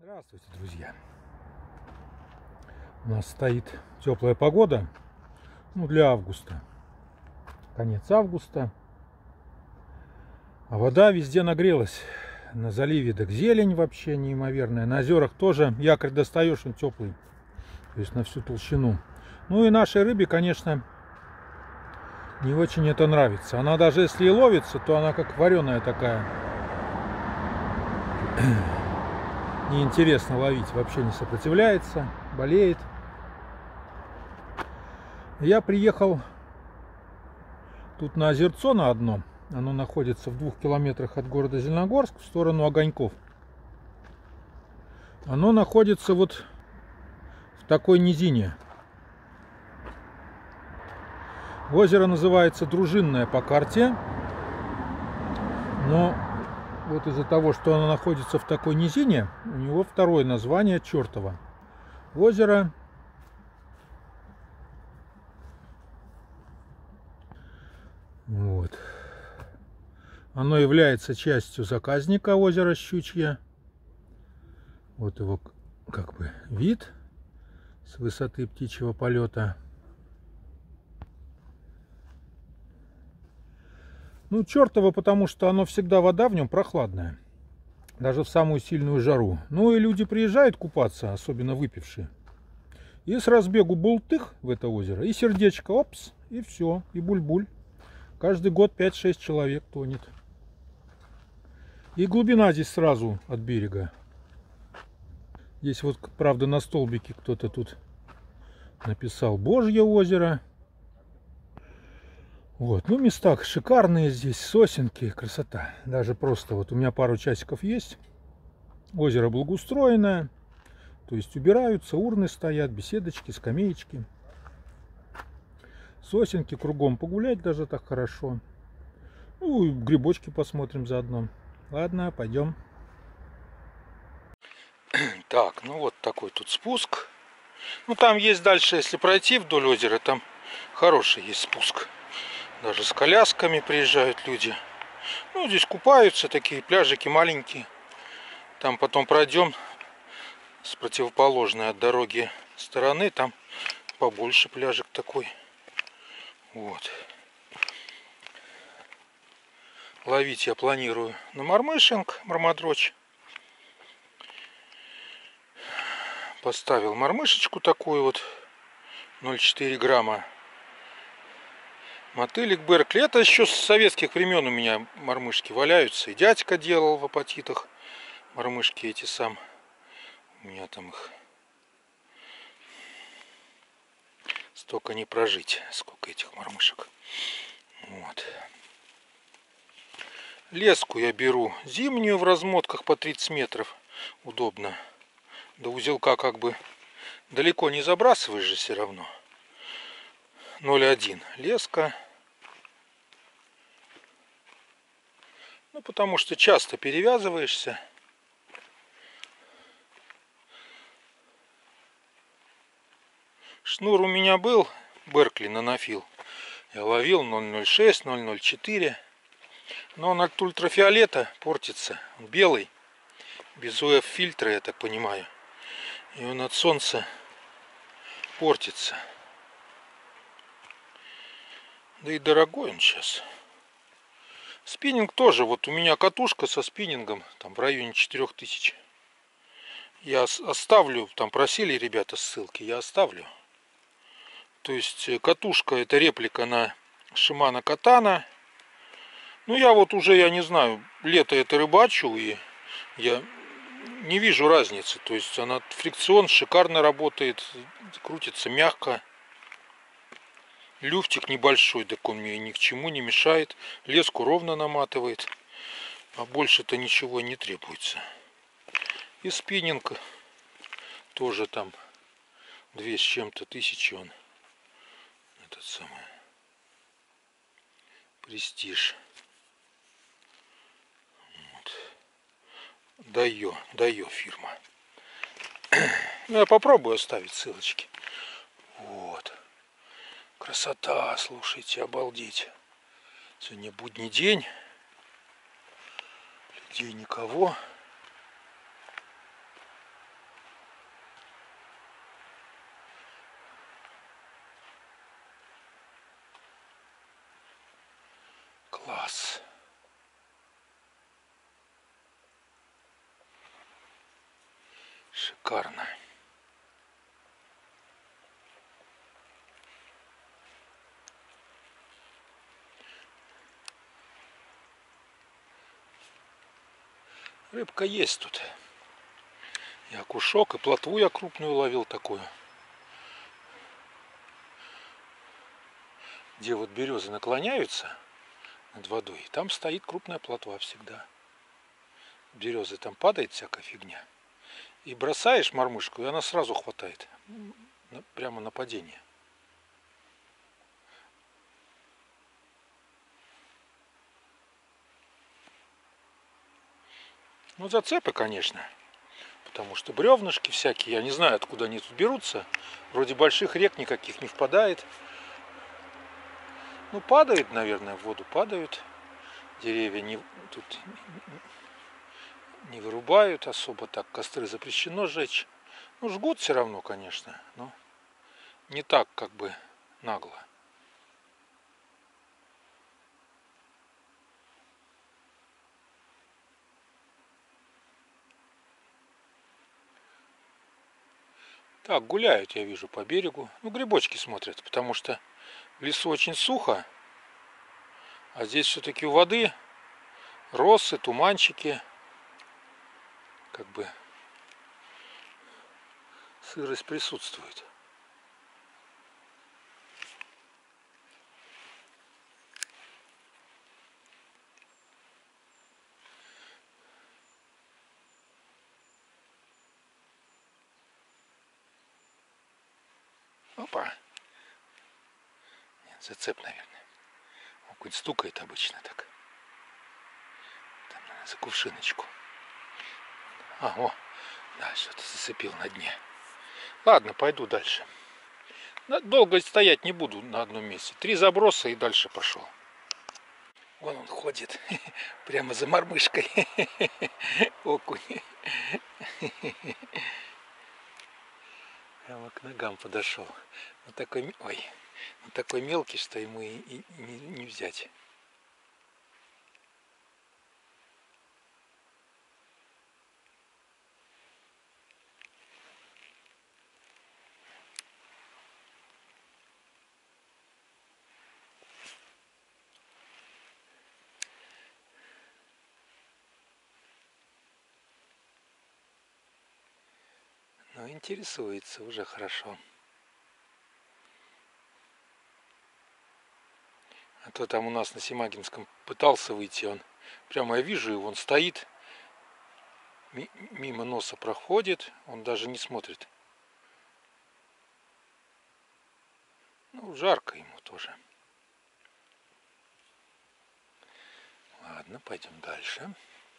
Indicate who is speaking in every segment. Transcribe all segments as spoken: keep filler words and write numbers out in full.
Speaker 1: Здравствуйте, друзья! У нас стоит теплая погода, ну, для августа. Конец августа. А вода везде нагрелась. На заливе так зелень вообще неимоверная. На озерах тоже якорь достаешь, он теплый. То есть на всю толщину. Ну и нашей рыбе, конечно, не очень это нравится. Она даже если и ловится, то она как вареная такая. Неинтересно ловить, вообще не сопротивляется, болеет. Я приехал тут на озерцо на одно. Оно находится в двух километрах от города Зеленогорск в сторону Огоньков. Оно находится вот в такой низине. Озеро называется Дружинное по карте. Но вот из-за того, что оно находится в такой низине, у него второе название Чертово. Озеро вот. Оно является частью заказника озера Щучье. Вот его как бы вид с высоты птичьего полета. Ну, Чертово, потому что оно всегда вода в нем прохладная. Даже в самую сильную жару. Ну и люди приезжают купаться, особенно выпившие. И с разбегу бултых в это озеро. И сердечко, опс, и все, и буль-буль. Каждый год пять-шесть человек тонет. И глубина здесь сразу от берега. Здесь вот, правда, на столбике кто-то тут написал Божье озеро. Вот, ну места шикарные здесь, сосенки, красота. Даже просто вот у меня пару часиков есть. Озеро благоустроенное. То есть убираются, урны стоят, беседочки, скамеечки. Сосенки кругом, погулять даже так хорошо. Ну и грибочки посмотрим заодно. Ладно, пойдем. Так, ну вот такой тут спуск. Ну там есть дальше, если пройти вдоль озера, там хороший есть спуск. Даже с колясками приезжают люди. Ну здесь купаются, такие пляжики маленькие. Там потом пройдем с противоположной от дороги стороны, там побольше пляжик такой. Вот. Ловить я планирую на мормышинг, мармадрочь. Поставил мормышечку такую вот, ноль целых четыре грамма. Мотылик Беркли. Это еще с советских времен у меня мормышки валяются. И дядька делал в апатитах мормышки эти сам. У меня там их столько не прожить, сколько этих мормышек. Вот. Леску я беру зимнюю в размотках по тридцать метров. Удобно. До узелка как бы далеко не забрасываешь же все равно. ноль целых один леска. Ну потому что часто перевязываешься. Шнур у меня был Беркли нанофил. Я ловил ноль целых ноль шесть, ноль целых ноль четыре. Но он от ультрафиолета портится. Он белый. Без ю эф фильтра, я так понимаю. И он от солнца портится. Да и дорогой он сейчас. Спиннинг тоже. Вот у меня катушка со спиннингом. Там в районе четырёх тысяч. Я оставлю. Там просили ребята ссылки. Я оставлю. То есть катушка это реплика на Shimano Katana. Ну я вот уже, я не знаю, лето это рыбачу. И я не вижу разницы. То есть она фрикцион шикарно работает. Крутится мягко. Люфтик небольшой, так он мне ни к чему не мешает. Леску ровно наматывает. А больше-то ничего не требуется. И спиннинг тоже там две с чем-то тысячи он. Этот самый Престиж. Вот. Дайо, Дайо фирма. Ну я попробую оставить ссылочки. Вот. Красота, слушайте, обалдеть. Сегодня будний день. Людей никого. Класс. Шикарно. Рыбка есть тут. И окушок, и плотву я крупную ловил такую. Где вот березы наклоняются над водой, и там стоит крупная плотва всегда. Березы там падает всякая фигня. И бросаешь мормышку, и она сразу хватает. Прямо на падение. Ну, зацепы, конечно. Потому что бревнышки всякие, я не знаю, откуда они тут берутся. Вроде больших рек никаких не впадает. Ну, падает, наверное, в воду падают. Деревья не, тут не вырубают особо так. Костры запрещено сжечь. Ну, жгут все равно, конечно, но не так, как бы, нагло. Так, гуляют, я вижу, по берегу. Ну, грибочки смотрят, потому что в лесу очень сухо. А здесь все-таки у воды росы, туманчики. Как бы сырость присутствует. Опа. Нет, зацеп, наверное. Он хоть стукает обычно так. Там, наверное, за кувшиночку. А, о, да, что-то зацепил на дне. Ладно, пойду дальше. Долго стоять не буду на одном месте. Три заброса и дальше пошел. Вон он ходит, прямо за мормышкой. Окунь. Прямо к ногам подошел. Вот такой, ой, вот такой мелкий, что ему и, и не, не взять. Но интересуется, уже хорошо. А то там у нас на Семагинском пытался выйти, он прямо я вижу его, он стоит, мимо носа проходит, он даже не смотрит. Ну, жарко ему тоже. Ладно, пойдем дальше.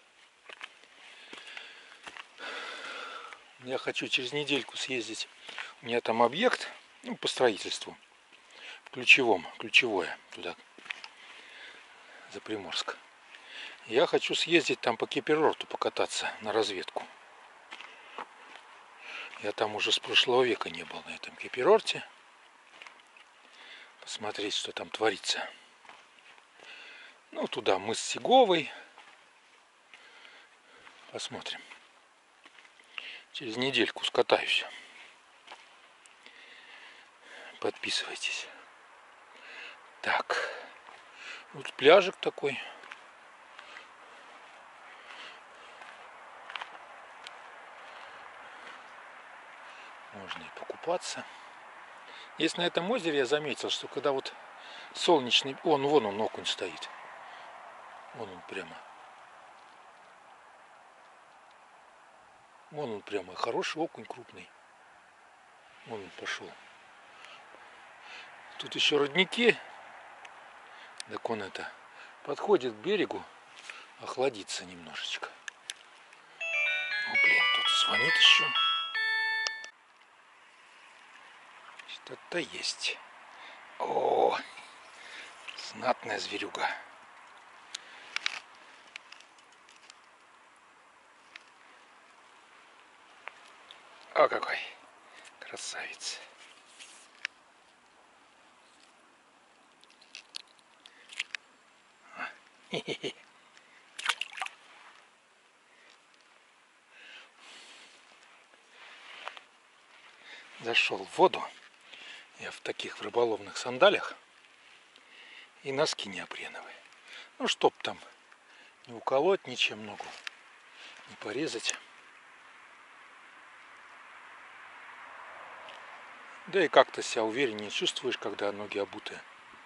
Speaker 1: Я хочу через недельку съездить. У меня там объект, ну, по строительству. В Ключевом, ключевое, туда, за Приморск. Я хочу съездить там по Кипер-Рорту покататься на разведку. Я там уже с прошлого века не был на этом Кипер-Рорте. Посмотреть, что там творится. Ну, туда мыс Сиговый. Посмотрим. Через недельку скатаюсь. Подписывайтесь. Так. Вот пляжик такой. Можно и покупаться. Есть на этом озере, я заметил, что когда вот солнечный... Он, вон он, окунь стоит. Вон он прямо. Вон он прямо. Хороший окунь, крупный. Вон он пошел. Тут еще родники. Так он это подходит к берегу, охладиться немножечко. О, блин, тут звонит еще. Что-то есть. О, знатная зверюга. О, какой красавец. Зашел в воду. Я в таких в рыболовных сандалях и носки неопреновые. Ну, чтоб там не уколоть ничем ногу, не порезать. Да и как-то себя увереннее чувствуешь, когда ноги обутые.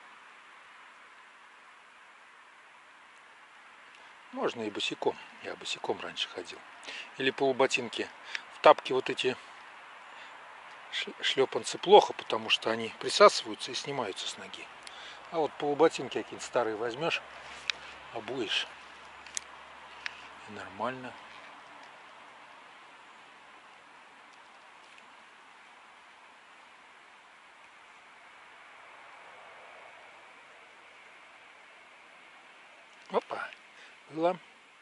Speaker 1: Можно и босиком. Я босиком раньше ходил. Или полуботинки. В тапки вот эти шлепанцы плохо, потому что они присасываются и снимаются с ноги. А вот полуботинки какие-нибудь старые возьмешь, обуешь. И нормально. Опа, было.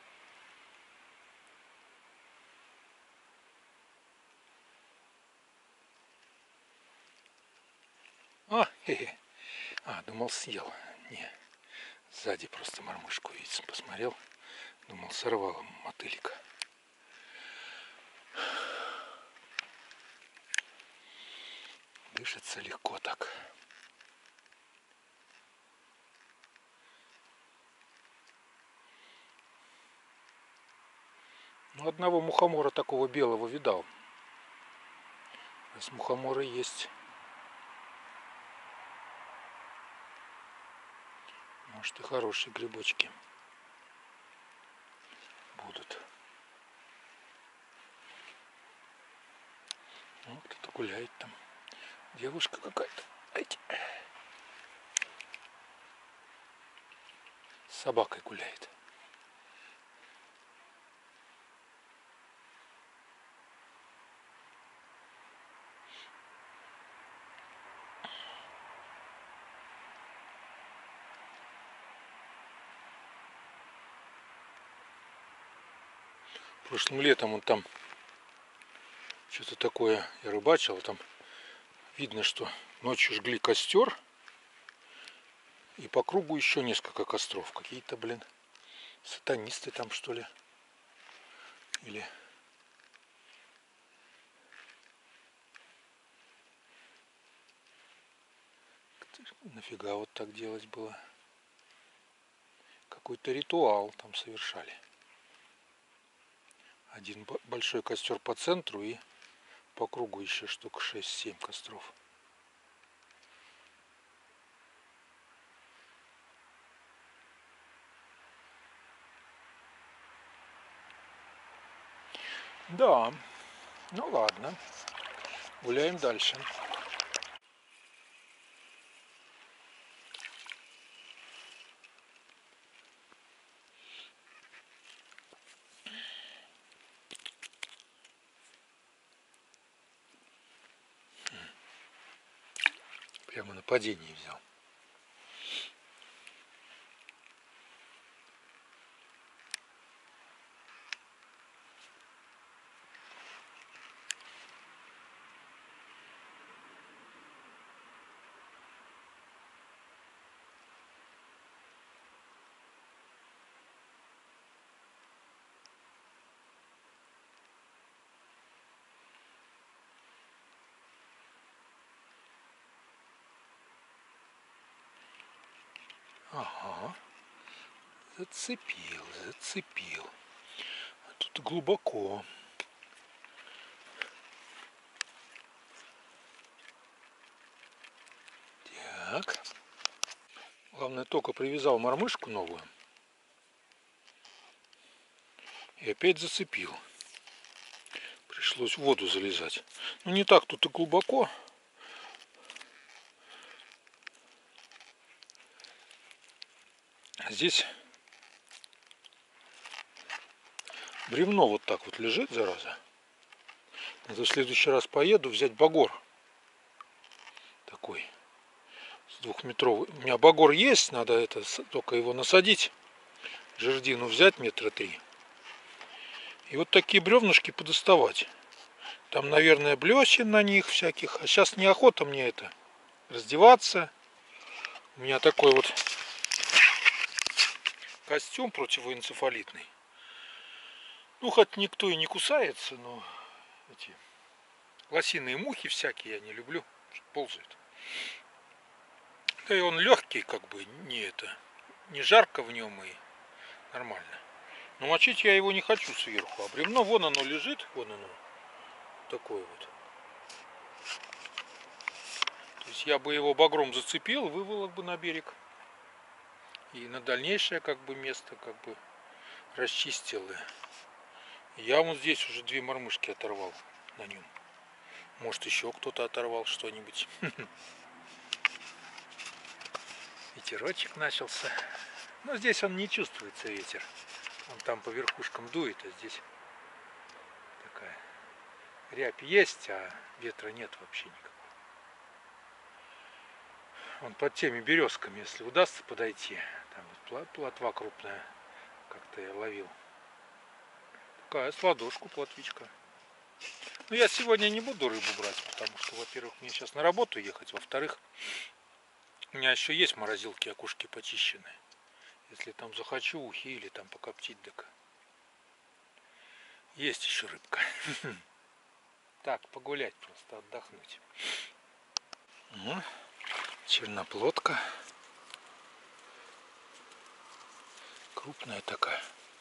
Speaker 1: О, хе-хе. А, думал, съел. Не, сзади просто мормышку, видите, посмотрел. Думал, сорвал мотылька. Дышится легко так. Ну, одного мухомора такого белого видал. Раз мухоморы есть. Может, и хорошие грибочки будут. Ну, кто-то гуляет там. Девушка какая-то. С собакой гуляет. Прошлым летом он там что-то такое я рыбачил, там видно, что ночью жгли костер, и по кругу еще несколько костров. Какие-то, блин, сатанисты там, что ли, или нафига вот так делать было? Какой-то ритуал там совершали. Один большой костер по центру и по кругу еще штук шесть-семь костров. Да, ну ладно, гуляем дальше. Прямо на падении взял. Ага, зацепил, зацепил. А тут глубоко. Так. Главное, только привязал мормышку новую. И опять зацепил. Пришлось в воду залезать. Ну не так тут и глубоко. Здесь бревно вот так вот лежит, зараза. Надо в следующий раз поеду взять багор. Такой. С двухметровый. У меня багор есть, надо это только его насадить. Жердину взять метра три. И вот такие бревнышки подоставать. Там, наверное, блесен на них всяких. А сейчас неохота мне это раздеваться. У меня такой вот костюм противоэнцефалитный. Ну, хоть никто и не кусается, но эти лосиные мухи всякие я не люблю, ползают. Да и он легкий, как бы, не это, не жарко в нем и нормально. Но мочить я его не хочу сверху, а бревно вон оно лежит, вон оно, такое вот. То есть я бы его багром зацепил, выволок бы на берег. И на дальнейшее как бы место как бы расчистил. Я вот здесь уже две мормышки оторвал на нем. Может еще кто-то оторвал что-нибудь. Ветерочек начался. Но здесь он не чувствуется, ветер. Он там по верхушкам дует, а здесь такая рябь есть, а ветра нет вообще никакого. Он под теми березками, если удастся подойти, там вот плотва крупная, как-то я ловил. Такая с ладошку плотвичка. Но я сегодня не буду рыбу брать, потому что, во-первых, мне сейчас на работу ехать, во-вторых, у меня еще есть в морозилке окушки почищенные. Если там захочу ухи или там покоптить, так есть еще рыбка. Так, погулять просто, отдохнуть. Черноплодка. Крупная такая.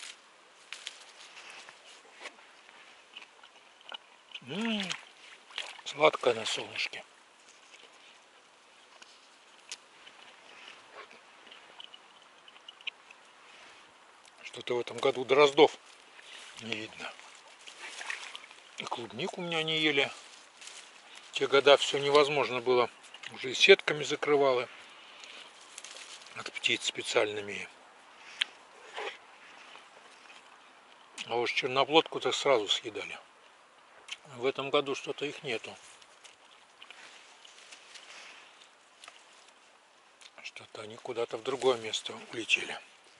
Speaker 1: М-м-м, сладкая на солнышке. Что-то в этом году дроздов не видно. И клубнику у меня не ели. В те года все невозможно было. Уже и сетками закрывало от птиц специальными. А уж черноплодку-то сразу съедали. В этом году что-то их нету. Что-то они куда-то в другое место улетели.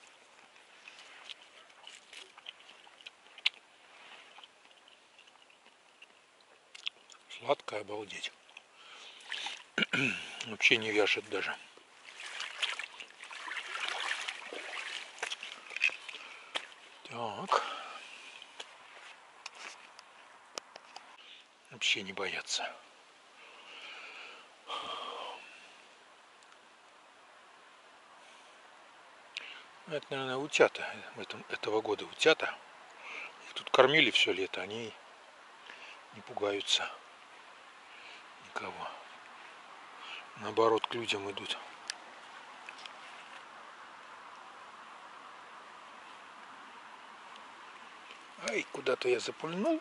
Speaker 1: Сладкая, обалдеть. Вообще не вяжет даже. Так. Вообще не боятся. Это, наверное, утята. В этом, этого года утята. Их тут кормили все лето. Они не пугаются никого. Наоборот, к людям идут. Ай, куда-то я запульнул.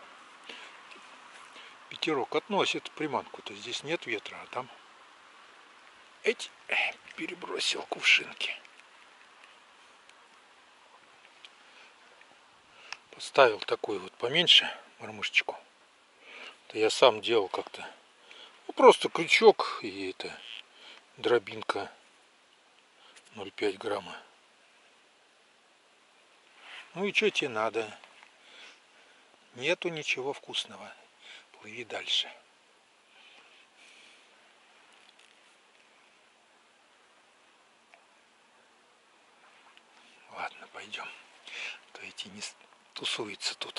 Speaker 1: Ветерок относит приманку-то. Здесь нет ветра, а там эти перебросил кувшинки. Поставил такой вот поменьше мормышечку. Это я сам делал как-то. Ну, просто крючок и это дробинка ноль пять грамма. Ну и что тебе надо? Нету ничего вкусного. Плыви дальше. Ладно, пойдем. То эти не тусуются тут.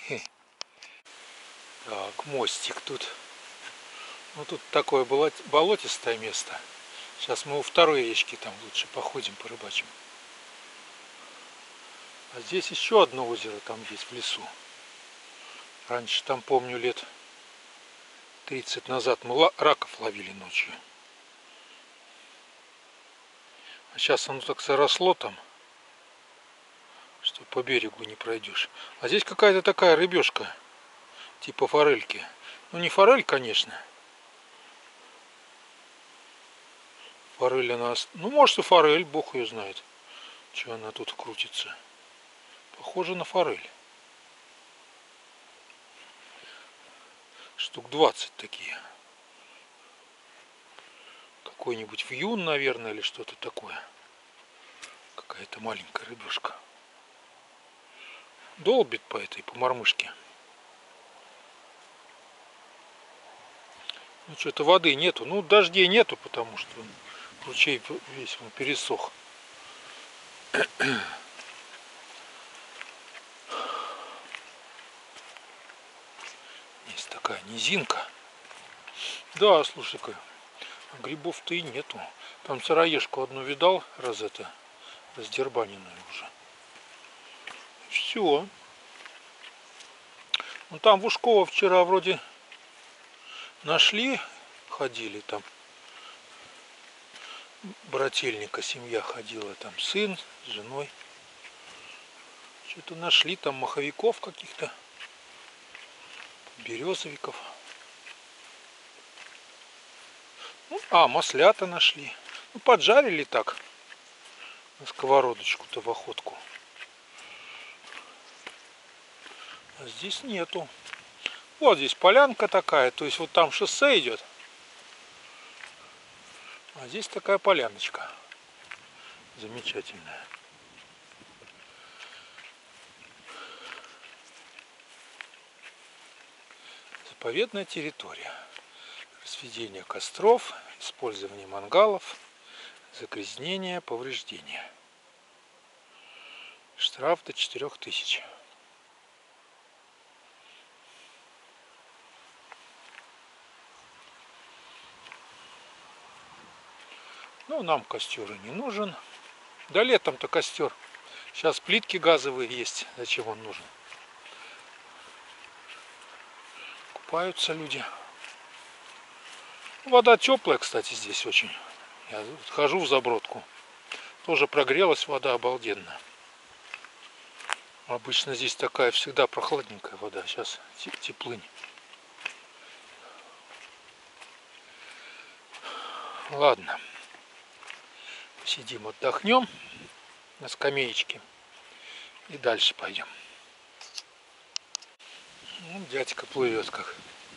Speaker 1: Так, мостик тут. Ну тут такое болотистое место. Сейчас мы у второй речки там лучше походим, порыбачим. А здесь еще одно озеро там есть в лесу. Раньше там, помню, лет тридцать назад мы раков ловили ночью. А сейчас оно так заросло там, что по берегу не пройдешь. А здесь какая-то такая рыбешка, типа форельки. Ну не форель, конечно. Форель она... Ну может и форель, бог ее знает, что она тут крутится. Похоже на форель. Штук двадцать такие. Какой-нибудь вьюн, наверное, или что-то такое. Какая-то маленькая рыбешка. Долбит по этой, по мормышке. Ну что-то воды нету. Ну дождей нету, потому что ручей весь он пересох. Здесь такая низинка. Да, слушай-ка, грибов-то и нету. Там сыроежку одну видал, раз это, раздербаненную уже. Все. Ну там в Ушково вчера вроде нашли, ходили там. Брательника семья ходила, там сын с женой. Что-то нашли там маховиков каких-то, березовиков. Ну, а, маслята нашли. Ну, поджарили так на сковородочку-то в охотку. А здесь нету. Вот здесь полянка такая, то есть вот там шоссе идет. А здесь такая поляночка. Замечательная. Заповедная территория. Разведение костров, использование мангалов, загрязнение, повреждения. Штраф до четырёх тысяч. Ну, нам костер и не нужен. Да летом-то костер. Сейчас плитки газовые есть. Зачем он нужен? Купаются люди. Вода теплая, кстати, здесь очень. Я хожу в Забродку. Тоже прогрелась вода обалденно. Обычно здесь такая всегда прохладненькая вода. Сейчас теплынь. Ладно. Сидим, отдохнем на скамеечке. И дальше пойдем. Ну, дядька плывет как.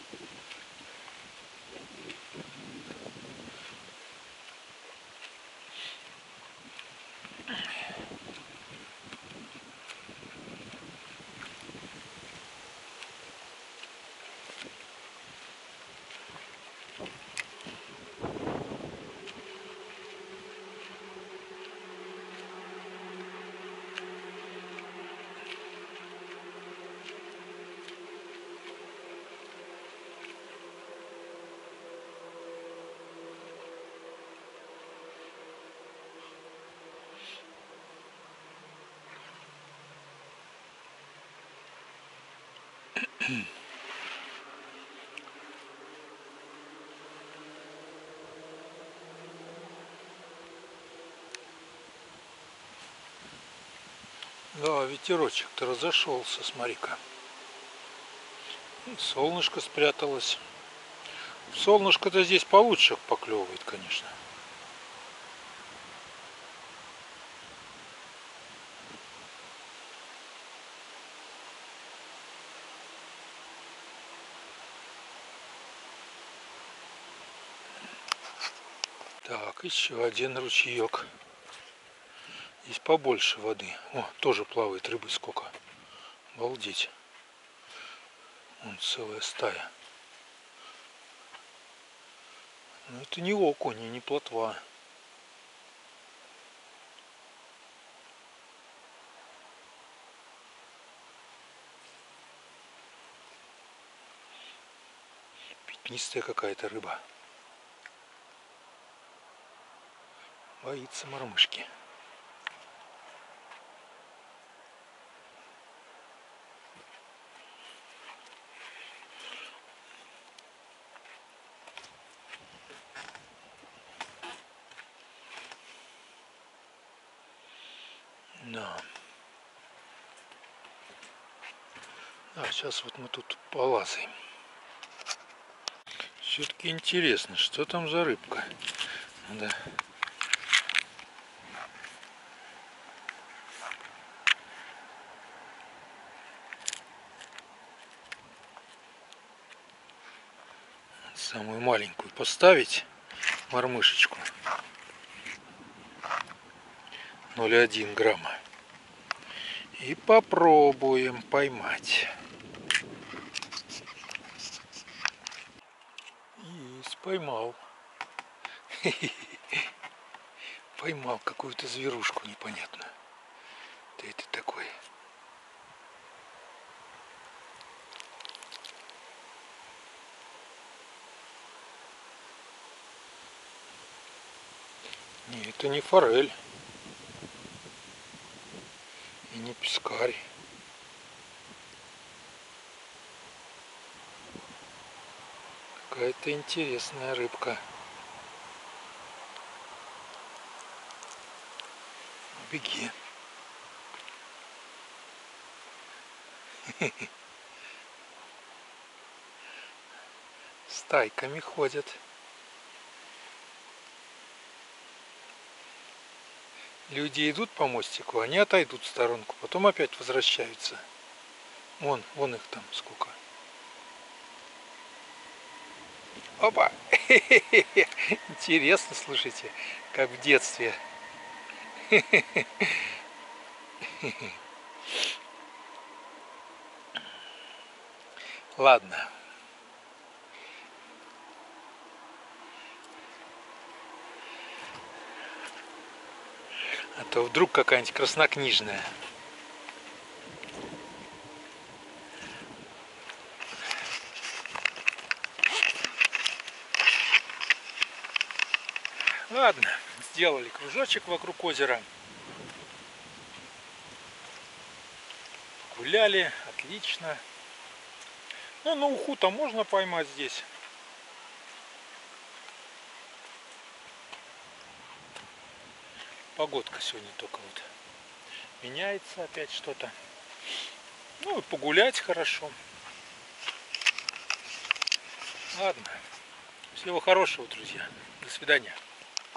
Speaker 1: Да, ветерочек-то разошелся, смотри-ка. И солнышко спряталось. Солнышко-то здесь получше поклевывает, конечно. Так, еще один ручеек. Здесь побольше воды. О, тоже плавает рыбы сколько. Обалдеть. Вон целая стая. Но это не окунь и не плотва. Пятнистая какая-то рыба. Боится мормышки. Да. А сейчас вот мы тут полазаем. Все-таки интересно, что там за рыбка. Да. Самую маленькую поставить, мормышечку. ноль целых одна десятая грамма. И попробуем поймать. Есть, поймал. Поймал какую-то зверушку непонятную. Да это такой. Не, это не форель. И не пескарь. Какая-то интересная рыбка. Беги. Стайками ходят. Люди идут по мостику, они отойдут в сторонку, потом опять возвращаются. Вон, вон их там сколько. Опа! Интересно, слушайте, как в детстве. Ладно. А то вдруг какая-нибудь краснокнижная. Ладно, сделали кружочек вокруг озера. Гуляли, отлично. Ну, на уху-то можно поймать здесь. Погодка сегодня только вот меняется опять что-то. Ну и погулять хорошо. Ладно. Всего хорошего, друзья. До свидания.